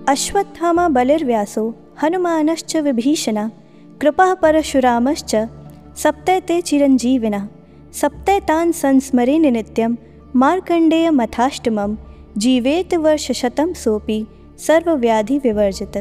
अश्वत्थामा बलिर्व्यासो हनुमानश्च विभीषणः कृपः परशुरामश्च सप्तैते चिरञ्जीविनः सप्तैतान् संस्मरेन् नित्यं मार्कण्डेयमथाष्टमं जीवेत वर्षशतं सोऽपि सर्वव्याधि विवर्जित।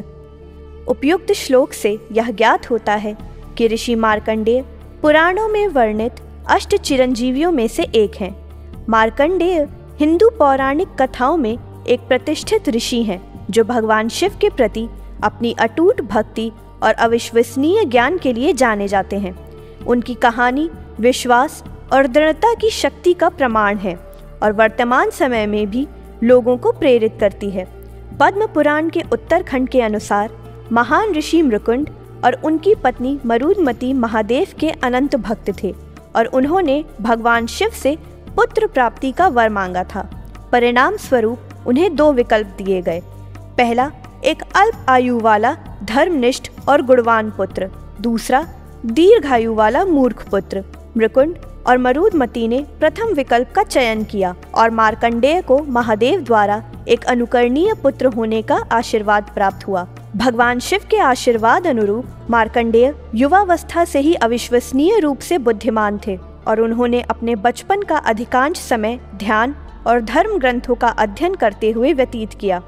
उपयुक्त श्लोक से यह ज्ञात होता है कि ऋषि मार्कण्डेय पुराणों में वर्णित अष्ट चिरंजीवियों में से एक हैं। मार्कण्डेय हिंदू पौराणिक कथाओं में एक प्रतिष्ठित ऋषि हैं जो भगवान शिव के प्रति अपनी अटूट भक्ति और अविश्वसनीय ज्ञान के लिए जाने जाते हैं। उनकी कहानी विश्वास और दृढ़ता की शक्ति का प्रमाण है और वर्तमान समय में भी लोगों को प्रेरित करती है। पद्म पुराण के उत्तरखंड के अनुसार महान ऋषि मृकुंड और उनकी पत्नी मरुदमती महादेव के अनंत भक्त थे और उन्होंने भगवान शिव से पुत्र प्राप्ति का वर मांगा था। परिणाम स्वरूप उन्हें दो विकल्प दिए गए। पहला, एक अल्प आयु वाला धर्मनिष्ठ और गुणवान पुत्र, दूसरा दीर्घायु वाला मूर्ख पुत्र। मृकुंड और मरुदमती ने प्रथम विकल्प का चयन किया और मार्कण्डेय को महादेव द्वारा एक अनुकरणीय पुत्र होने का आशीर्वाद प्राप्त हुआ। भगवान शिव के आशीर्वाद अनुरूप मार्कण्डेय युवावस्था से ही अविश्वसनीय रूप से बुद्धिमान थे और उन्होंने अपने बचपन का अधिकांश समय ध्यान और धर्म ग्रंथों का अध्ययन करते हुए व्यतीत किया।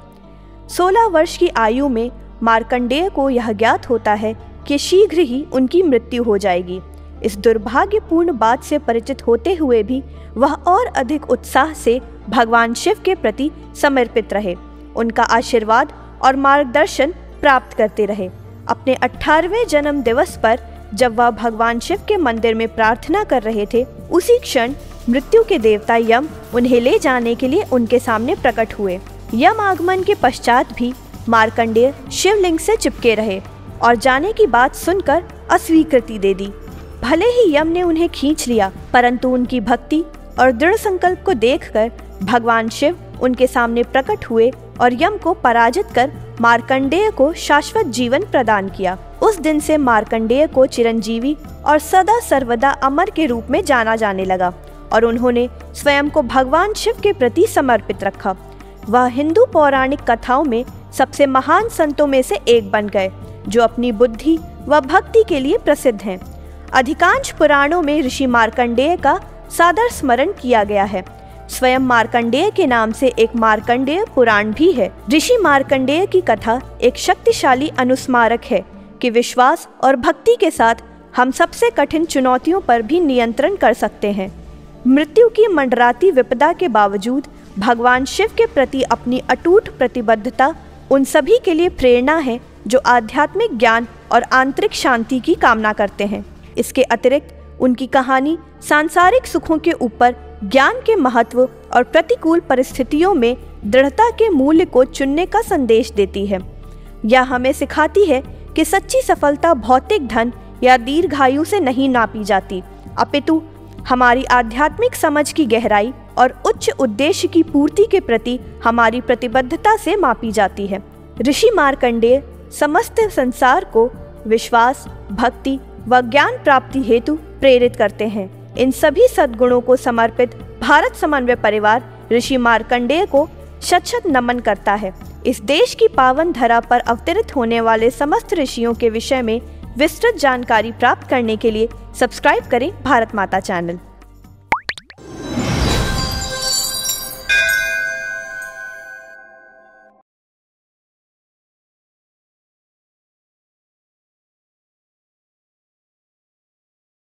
16 वर्ष की आयु में मार्कण्डेय को यह ज्ञात होता है कि शीघ्र ही उनकी मृत्यु हो जाएगी। इस दुर्भाग्यपूर्ण बात से परिचित होते हुए भी वह और अधिक उत्साह से भगवान शिव के प्रति समर्पित रहे, उनका आशीर्वाद और मार्गदर्शन प्राप्त करते रहे। अपने 18वें जन्म दिवस पर जब वह भगवान शिव के मंदिर में प्रार्थना कर रहे थे, उसी क्षण मृत्यु के देवता यम उन्हें ले जाने के लिए उनके सामने प्रकट हुए। यम आगमन के पश्चात भी मार्कण्डेय शिवलिंग से चिपके रहे और जाने की बात सुनकर अस्वीकृति दे दी। भले ही यम ने उन्हें खींच लिया, परंतु उनकी भक्ति और दृढ़ संकल्प को देखकर भगवान शिव उनके सामने प्रकट हुए और यम को पराजित कर मार्कण्डेय को शाश्वत जीवन प्रदान किया। उस दिन से मार्कण्डेय को चिरंजीवी और सदा सर्वदा अमर के रूप में जाना जाने लगा और उन्होंने स्वयं को भगवान शिव के प्रति समर्पित रखा। वह हिंदू पौराणिक कथाओं में सबसे महान संतों में से एक बन गए जो अपनी बुद्धि व भक्ति के लिए प्रसिद्ध हैं। अधिकांश पुराणों में ऋषि मार्कण्डेय का सादर स्मरण किया गया है। स्वयं मार्कण्डेय के नाम से एक मार्कण्डेय पुराण भी है। ऋषि मार्कण्डेय की कथा एक शक्तिशाली अनुस्मारक है कि विश्वास और भक्ति के साथ हम सबसे कठिन चुनौतियों पर भी नियंत्रण कर सकते हैं। मृत्यु की मंडराती विपदा के बावजूद भगवान शिव के प्रति अपनी अटूट प्रतिबद्धता उन सभी के लिए प्रेरणा है जो आध्यात्मिक ज्ञान और आंतरिक शांति की कामना करते हैं। इसके अतिरिक्त उनकी कहानी सांसारिक सुखों के ऊपर ज्ञान के महत्व और प्रतिकूल परिस्थितियों में दृढ़ता के मूल्य को चुनने का संदेश देती है। यह हमें सिखाती है कि सच्ची सफलता भौतिक धन या दीर्घायु से नहीं नापी जाती, अपितु हमारी आध्यात्मिक समझ की गहराई और उच्च उद्देश्य की पूर्ति के प्रति हमारी प्रतिबद्धता से मापी जाती है। ऋषि मार्कण्डेय समस्त संसार को विश्वास, भक्ति व ज्ञान प्राप्ति हेतु प्रेरित करते हैं। इन सभी सद्गुणों को समर्पित भारत समन्वय परिवार ऋषि मार्कण्डेय को शत-शत नमन करता है। इस देश की पावन धरा पर अवतरित होने वाले समस्त ऋषियों के विषय में विस्तृत जानकारी प्राप्त करने के लिए सब्सक्राइब करें भारत माता चैनल।